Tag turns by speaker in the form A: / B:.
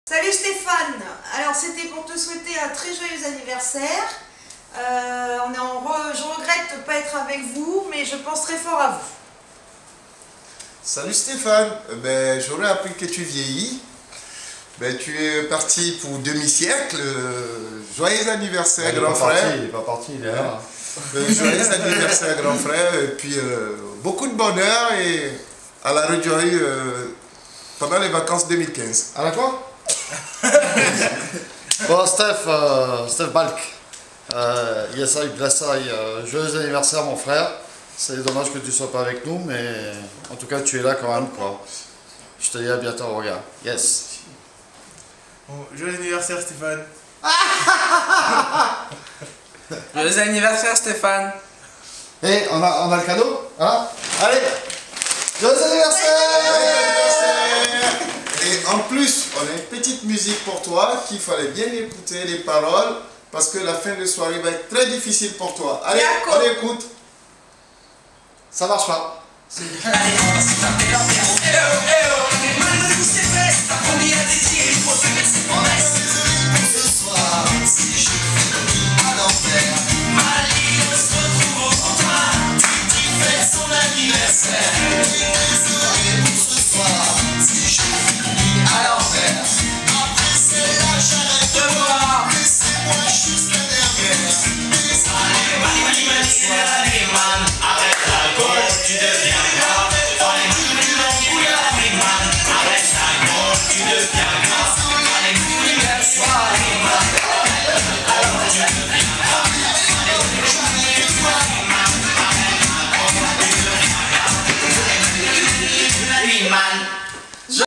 A: Salut Stéphane, alors c'était pour te souhaiter un très joyeux anniversaire. Je regrette de ne pas être avec vous, mais je pense très fort à vous.
B: Salut Stéphane, j'aurais appris que tu vieillis. Tu es parti pour demi-siècle. Joyeux anniversaire grand frère.
C: Il n'est pas parti, il est là.
B: Joyeux anniversaire grand frère, et puis beaucoup de bonheur et à la rejoie pendant les vacances 2015.
C: À la quoi? Bon, Steph Balk, Yesai Blessai, joyeux anniversaire mon frère. C'est dommage que tu sois pas avec nous, mais en tout cas tu es là quand même quoi. Je te dis à bientôt, regarde. Yes.
D: Bon, joyeux anniversaire Stéphane.
E: Joyeux anniversaire Stéphane.
C: Et on a le cadeau, hein? Allez, joyeux anniversaire!
B: Et en plus, on a une petite musique pour toi qu'il fallait bien écouter les paroles parce que la fin de soirée va être très difficile pour toi. Allez, on écoute.
C: Ça marche pas.